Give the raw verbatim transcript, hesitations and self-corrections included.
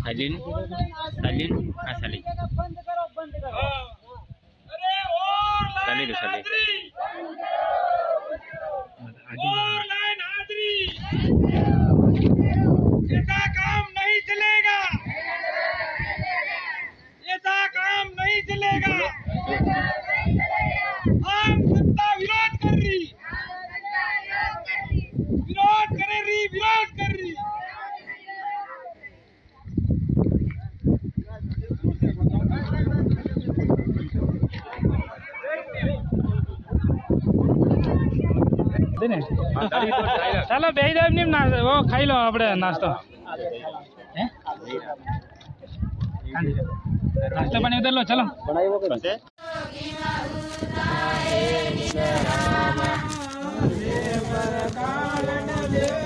सालिन सालिन हाँ सालिन सालिन तो सालिन ऐसा काम नहीं चलेगा, ऐसा काम नहीं चलेगा। आम जनता विरोध कर रही, विरोध करे रही, विरोध कर रही। चलो बेही देव निम ना वो खाई लो अपने नाश्ता नाश्ता पानी उधर लो चलो